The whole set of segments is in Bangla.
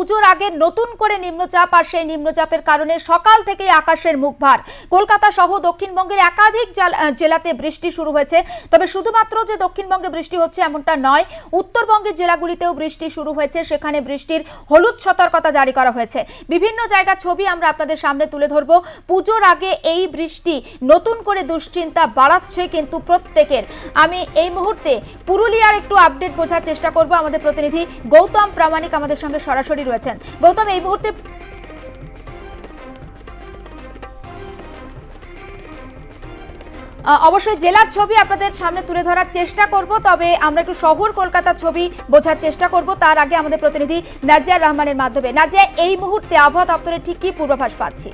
পুজোর আগে নতুন করে নিম্নচাপ, আর সেই নিম্নচাপের কারণে সকাল থেকে আকাশের মুখ ভার। কলকাতা সহ দক্ষিণবঙ্গের একাধিক জেলাতে বৃষ্টি শুরু হয়েছে। তবে শুধুমাত্র যে দক্ষিণবঙ্গে বৃষ্টি হচ্ছে এমনটা নয়, উত্তরবঙ্গের জেলাগুলিতেও বৃষ্টি শুরু হয়েছে। সেখানে বৃষ্টির হলুদ সতর্কতা জারি করা হয়েছে। বিভিন্ন জায়গার ছবি আমরা আপনাদের সামনে তুলে ধরবো। পুজোর আগে এই বৃষ্টি নতুন করে দুশ্চিন্তা বাড়াচ্ছে কিন্তু প্রত্যেকের। আমি এই মুহূর্তে পুরুলিয়ার একটু আপডেট বোঝার চেষ্টা করব। আমাদের প্রতিনিধি গৌতম প্রামাণিক আমাদের সঙ্গে সরাসরি রয়েছেন। গৌতম, এই মুহূর্তে অবশ্যই জেলার ছবি আপনাদের সামনে তুলে ধরার চেষ্টা করব, তবে আমরা একটু শহর কলকাতার ছবি বোঝার চেষ্টা করব তার আগে আমাদের প্রতিনিধি নাজিয়া রহমানের মাধ্যমে। নাজিয়া, এই মুহূর্তে আবহাওয়া দপ্তরের ঠিক কি পূর্বাভাস পাচ্ছি?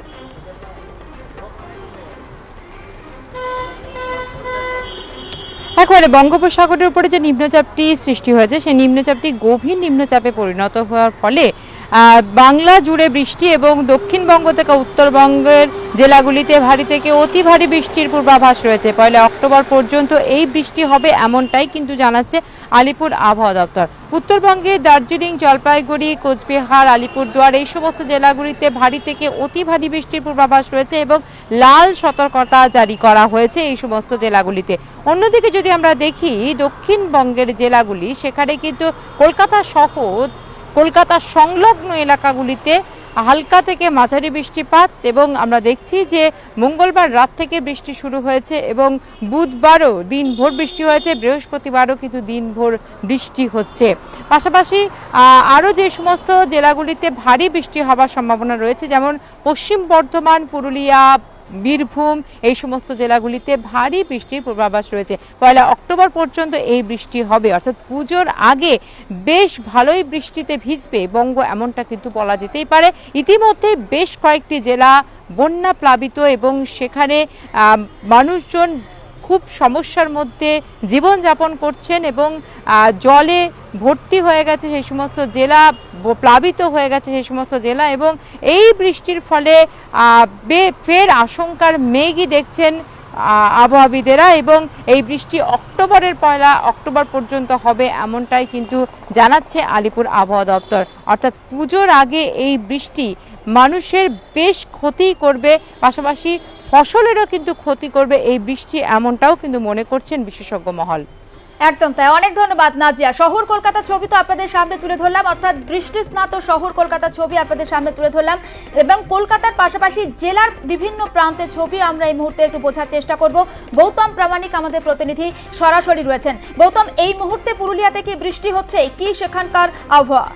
একেবারে বঙ্গোপসাগরের উপরে যে নিম্নচাপটি সৃষ্টি হয়েছে সেই নিম্নচাপটি গভীর নিম্নচাপে পরিণত হওয়ার ফলে বাংলা জুড়ে বৃষ্টি এবং দক্ষিণবঙ্গ থেকে উত্তরবঙ্গের জেলাগুলিতে ভারী থেকে অতি ভারী বৃষ্টির পূর্বাভাস রয়েছে। 1 অক্টোবর পর্যন্ত এই বৃষ্টি হবে এমনটাই কিন্তু জানাচ্ছে আলিপুর আবহাওয়া দপ্তর। উত্তরবঙ্গে দার্জিলিং, জলপাইগুড়ি, কোচবিহার, আলিপুরদুয়ার এই সমস্ত জেলাগুলিতে ভারী থেকে অতি ভারী বৃষ্টির পূর্বাভাস রয়েছে এবং লাল সতর্কতা জারি করা হয়েছে এই সমস্ত জেলাগুলিতে। অন্যদিকে যদি আমরা দেখি দক্ষিণবঙ্গের জেলাগুলি, সেখানে কিন্তু কলকাতা সহ কলকাতা সংলগ্ন এলাকাগুলিতে হালকা থেকে মাঝারি বৃষ্টিপাত, এবং আমরা দেখছি যে মঙ্গলবার রাত থেকে বৃষ্টি শুরু হয়েছে এবং বুধবারও দিনভর বৃষ্টি হয়েছে, বৃহস্পতিবারও কিন্তু দিনভর বৃষ্টি হচ্ছে। পাশাপাশি আরও যে সমস্ত জেলাগুলিতে ভারী বৃষ্টি হওয়ার সম্ভাবনা রয়েছে, যেমন পশ্চিম বর্ধমান, পুরুলিয়া, বীরভূম এই সমস্ত জেলাগুলিতে ভারী বৃষ্টির পূর্বাভাস রয়েছে। 1 অক্টোবর পর্যন্ত এই বৃষ্টি হবে, অর্থাৎ পুজোর আগে বেশ ভালোই বৃষ্টিতে ভিজবে বঙ্গ, এমনটা কিন্তু বলা যেতেই পারে। ইতিমধ্যে বেশ কয়েকটি জেলা বন্যা প্লাবিত এবং সেখানে মানুষজন খুব সমস্যার মধ্যে জীবনযাপন করছেন এবং জলে ভর্তি হয়ে গেছে সেই সমস্ত জেলা, প্লাবিত হয়ে গেছে সেই সমস্ত জেলা, এবং এই বৃষ্টির ফলে ফের আশঙ্কার মেঘই দেখছেন আবহাওয়াবিদেরা, এবং এই বৃষ্টি অক্টোবরের 1 অক্টোবর পর্যন্ত হবে এমনটাই কিন্তু জানাচ্ছে আলিপুর আবহাওয়া দপ্তর। অর্থাৎ পুজোর আগে এই বৃষ্টি মানুষের বেশ ক্ষতি করবে, পাশাপাশি ফসলেরও কিন্তু ক্ষতি করবে এই বৃষ্টি, এমনটাও কিন্তু মনে করছেন বিশেষজ্ঞ মহল। একদম তাই, অনেক ধন্যবাদ নাজিয়া। শহর কলকাতা ছবি তো আপনাদের সামনে তুলে ধরলাম, অর্থাৎ বৃষ্টি স্নাত শহর কলকাতার ছবি আপনাদের সামনে তুলে ধরলাম, এবং কলকাতার পাশাপাশি জেলার বিভিন্ন প্রান্তের ছবি আমরা এই মুহূর্তে একটু বোঝার চেষ্টা করব। গৌতম প্রামাণিক আমাদের প্রতিনিধি সরাসরি রয়েছেন। গৌতম, এই মুহূর্তে পুরুলিয়াতে কি বৃষ্টি হচ্ছে, কি সেখানকার আবহাওয়া?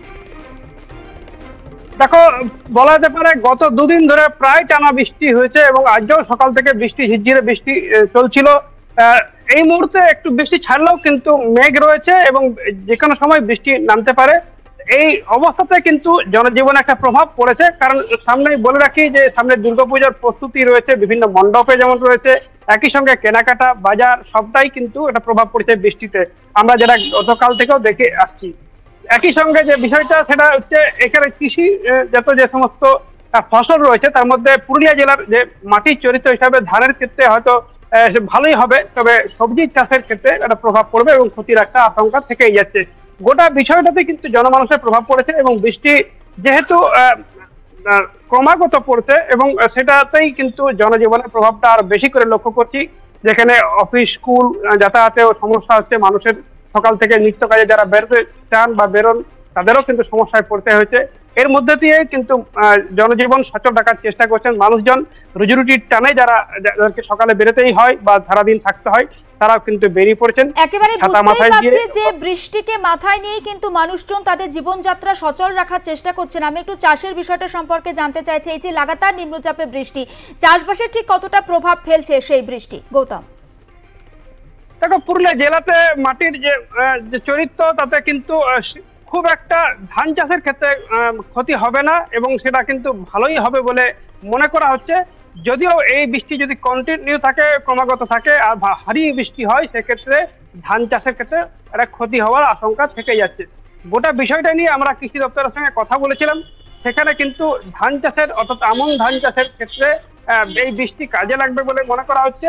দেখো, বলা যেতে পারে গত 2 দিন ধরে প্রায় টানা বৃষ্টি হয়েছে এবং আজও সকাল থেকে বৃষ্টি, ঝিরঝিরে বৃষ্টি চলছিল। এই মুহূর্তে একটু বৃষ্টি ছাড়লেও কিন্তু মেঘ রয়েছে এবং যে কোনো সময় বৃষ্টি নামতে পারে। এই অবস্থাতে কিন্তু জনজীবনে একটা প্রভাব পড়েছে, কারণ সামনে বলে রাখি যে সামনে দুর্গাপূজার প্রস্তুতি রয়েছে, বিভিন্ন মণ্ডপে যেমন রয়েছে, একই সঙ্গে কেনাকাটা, বাজার সবটাই কিন্তু একটা প্রভাব পড়েছে বৃষ্টিতে, আমরা যেটা গতকাল থেকেও দেখে আসছি। একই সঙ্গে যে বিষয়টা সেটা হচ্ছে এখানে কৃষি যে সমস্ত ফসল রয়েছে তার মধ্যে পুরুলিয়া জেলার যে মাটির চরিত্র হিসাবে ধানের ক্ষেত্রে হয়তো ভালোই হবে, তবে সবজি চাষের ক্ষেত্রে একটা প্রভাব পড়বে এবং ক্ষতির একটা আশঙ্কা থেকেই যাচ্ছে। গোটা বিষয়টাতে কিন্তু জনমানুষের প্রভাব পড়েছে এবং বৃষ্টি যেহেতু ক্রমাগত পড়ছে এবং সেটাতেই কিন্তু জনজীবনের প্রভাবটা আরো বেশি করে লক্ষ্য করছি, যেখানে অফিস, স্কুল যাতায়াতেও সমস্যা হচ্ছে, মানুষের সকাল থেকে নিত্য কাজে যারা বেরোতে চান বা বেরোন তাদেরও কিন্তু সমস্যায় পড়তে হয়েছে। এর মধ্যে দিয়ে কিন্তু জনজীবন সচল রাখার চেষ্টা করছেন মানুষজন। রুজিরুটির টানে যাদেরকে সকালে বেরোতেই হয় বা সারাদিন থাকতে হয় তারাও কিন্তু বেরিয়ে পড়ছেন। একেবারে বুঝতেই পারছি যে বৃষ্টিকে মাথায় নিয়ে কিন্তু মানুষজন তাদের জীবনযাত্রা সচল রাখার চেষ্টা করছেন। আমি একটু চাষের বিষয়টা সম্পর্কে জানতে চাইছি। এই যে লাগাতার নিম্নচাপে বৃষ্টি, চাষবাসে ঠিক কতটা প্রভাব ফেলছে সেই বৃষ্টি? গৌতম, দেখো, পুরুলিয়া জেলাতে মাটির যে চরিত্র তাতে কিন্তু খুব একটা ধান চাষের ক্ষেত্রে ক্ষতি হবে না এবং সেটা কিন্তু ভালোই হবে বলে মনে করা হচ্ছে। যদিও এই বৃষ্টি যদি কন্টিনিউ থাকে, ক্রমাগত থাকে আর ভারী বৃষ্টি হয়, সেক্ষেত্রে ধান চাষের ক্ষেত্রে একটা ক্ষতি হওয়ার আশঙ্কা থেকে যাচ্ছে। গোটা বিষয়টা নিয়ে আমরা কৃষি দপ্তরের সঙ্গে কথা বলেছিলাম, সেখানে কিন্তু ধান চাষের অর্থাৎ আমন ধান চাষের ক্ষেত্রে এই বৃষ্টি কাজে লাগবে বলে মনে করা হচ্ছে।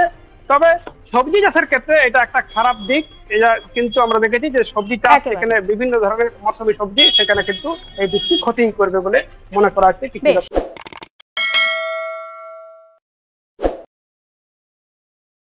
তবে সবজি চাষের ক্ষেত্রে এটা একটা খারাপ দিক। এটা কিন্তু আমরা দেখেছি যে সবজি চাষ একেবারে। এখানে বিভিন্ন ধরনের মৌসুমী সবজি, সেখানে কিন্তু এই বৃষ্টি ক্ষতি করবে বলে মনে করা হচ্ছে। বেশ।